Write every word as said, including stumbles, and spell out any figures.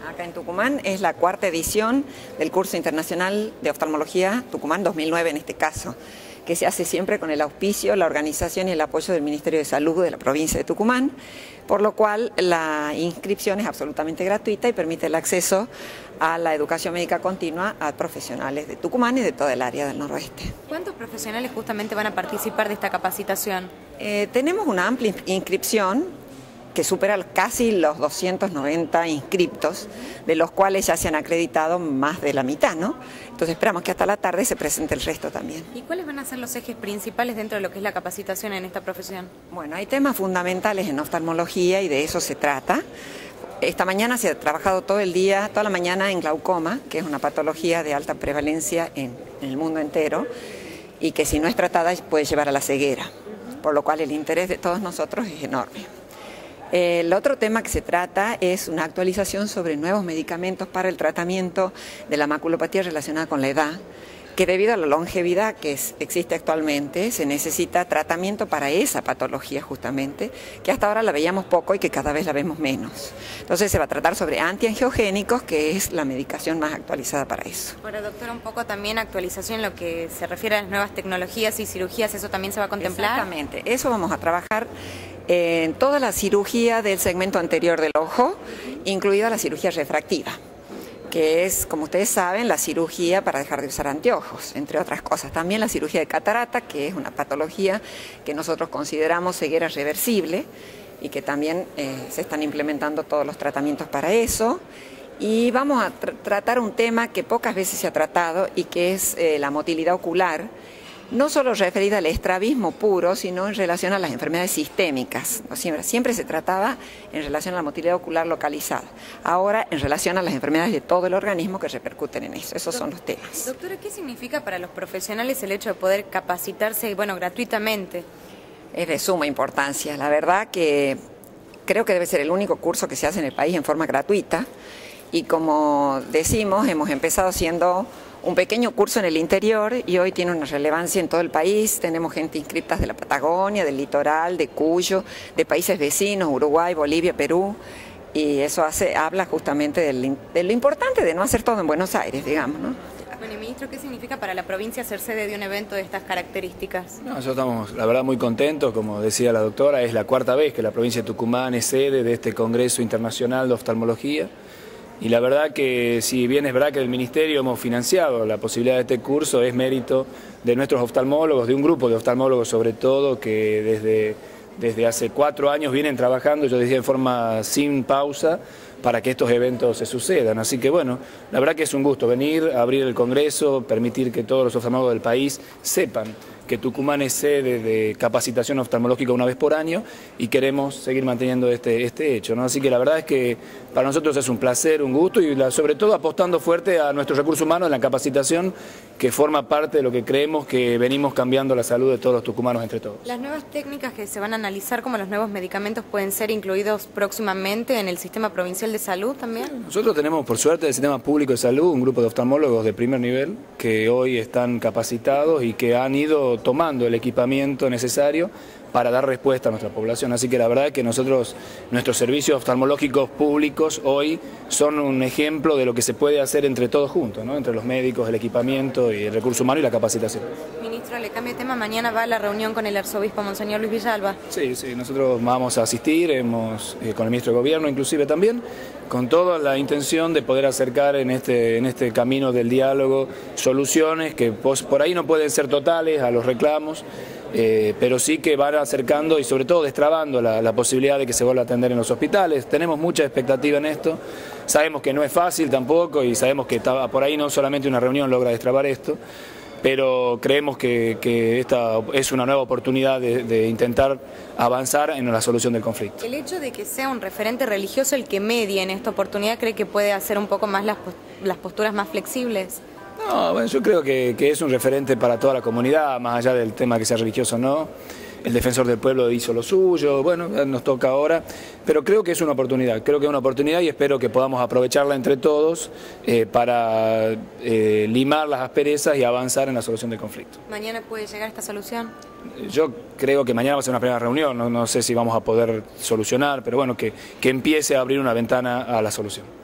Acá en Tucumán es la cuarta edición del curso internacional de oftalmología Tucumán dos mil nueve en este caso, que se hace siempre con el auspicio, la organización y el apoyo del Ministerio de Salud de la provincia de Tucumán, por lo cual la inscripción es absolutamente gratuita y permite el acceso a la educación médica continua a profesionales de Tucumán y de toda el área del noroeste. ¿Cuántos profesionales justamente van a participar de esta capacitación? Eh, tenemos una amplia inscripción que supera casi los doscientos noventa inscriptos, de los cuales ya se han acreditado más de la mitad, ¿no? Entonces esperamos que hasta la tarde se presente el resto también. ¿Y cuáles van a ser los ejes principales dentro de lo que es la capacitación en esta profesión? Bueno, hay temas fundamentales en oftalmología y de eso se trata. Esta mañana se ha trabajado todo el día, toda la mañana en glaucoma, que es una patología de alta prevalencia en, en el mundo entero y que si no es tratada puede llevar a la ceguera, por lo cual el interés de todos nosotros es enorme. El otro tema que se trata es una actualización sobre nuevos medicamentos para el tratamiento de la maculopatía relacionada con la edad, que debido a la longevidad que es, existe actualmente, se necesita tratamiento para esa patología justamente, que hasta ahora la veíamos poco y que cada vez la vemos menos. Entonces se va a tratar sobre antiangiogénicos, que es la medicación más actualizada para eso. Bueno, doctora, un poco también actualización en lo que se refiere a las nuevas tecnologías y cirugías, ¿eso también se va a contemplar? Exactamente, eso vamos a trabajar en toda la cirugía del segmento anterior del ojo, incluida la cirugía refractiva, que es, como ustedes saben, la cirugía para dejar de usar anteojos, entre otras cosas. También la cirugía de catarata, que es una patología que nosotros consideramos ceguera reversible y que también eh, se están implementando todos los tratamientos para eso. Y vamos a tr tratar un tema que pocas veces se ha tratado y que es eh, la motilidad ocular, no solo referida al estrabismo puro, sino en relación a las enfermedades sistémicas. Siempre, siempre se trataba en relación a la motilidad ocular localizada. Ahora, en relación a las enfermedades de todo el organismo que repercuten en eso. Esos son los temas. Doctora, ¿qué significa para los profesionales el hecho de poder capacitarse, bueno, gratuitamente? Es de suma importancia. La verdad que creo que debe ser el único curso que se hace en el país en forma gratuita. Y como decimos, hemos empezado siendo un pequeño curso en el interior y hoy tiene una relevancia en todo el país. Tenemos gente inscripta de la Patagonia, del litoral, de Cuyo, de países vecinos, Uruguay, Bolivia, Perú, y eso hace, habla justamente del, de lo importante de no hacer todo en Buenos Aires, digamos, ¿no? Bueno, y ministro, ¿qué significa para la provincia ser sede de un evento de estas características? No, nosotros estamos, la verdad, muy contentos. Como decía la doctora, es la cuarta vez que la provincia de Tucumán es sede de este Congreso Internacional de Oftalmología. Y la verdad que, si bien es verdad que el Ministerio hemos financiado la posibilidad de este curso, es mérito de nuestros oftalmólogos, de un grupo de oftalmólogos sobre todo, que desde, desde hace cuatro años vienen trabajando, yo decía, en forma sin pausa, para que estos eventos se sucedan. Así que bueno, la verdad que es un gusto venir, abrir el Congreso, permitir que todos los oftalmólogos del país sepan que Tucumán es sede de capacitación oftalmológica una vez por año y queremos seguir manteniendo este, este hecho, ¿no? Así que la verdad es que para nosotros es un placer, un gusto y la, sobre todo apostando fuerte a nuestro recurso humano en la capacitación, que forma parte de lo que creemos que venimos cambiando la salud de todos los tucumanos entre todos. Las nuevas técnicas que se van a analizar como los nuevos medicamentos pueden ser incluidos próximamente en el Sistema Provincial de Salud también. Nosotros tenemos, por suerte, del Sistema Público de Salud un grupo de oftalmólogos de primer nivel que hoy están capacitados y que han ido tomando el equipamiento necesario para dar respuesta a nuestra población. Así que la verdad es que nosotros, nuestros servicios oftalmológicos públicos hoy son un ejemplo de lo que se puede hacer entre todos juntos, ¿no? Entre los médicos, el equipamiento y el recurso humano y la capacitación. Ministro, le cambio de tema, mañana va a la reunión con el arzobispo Monseñor Luis Villalba. Sí, sí, nosotros vamos a asistir, hemos, eh, con el ministro de Gobierno inclusive también, con toda la intención de poder acercar en este, en este camino del diálogo soluciones que por ahí no pueden ser totales a los reclamos, Eh, pero sí que van acercando y sobre todo destrabando la, la posibilidad de que se vuelva a atender en los hospitales. Tenemos mucha expectativa en esto, sabemos que no es fácil tampoco y sabemos que por ahí no solamente una reunión logra destrabar esto, pero creemos que, que esta es una nueva oportunidad de, de intentar avanzar en la solución del conflicto. El hecho de que sea un referente religioso el que medie en esta oportunidad, ¿cree que puede hacer un poco más las, las posturas más flexibles? No, bueno, yo creo que, que es un referente para toda la comunidad, más allá del tema que sea religioso o no. El defensor del pueblo hizo lo suyo, bueno, nos toca ahora, pero creo que es una oportunidad, creo que es una oportunidad y espero que podamos aprovecharla entre todos eh, para eh, limar las asperezas y avanzar en la solución del conflicto. ¿Mañana puede llegar esta solución? Yo creo que mañana va a ser una primera reunión, no, no sé si vamos a poder solucionar, pero bueno, que, que empiece a abrir una ventana a la solución.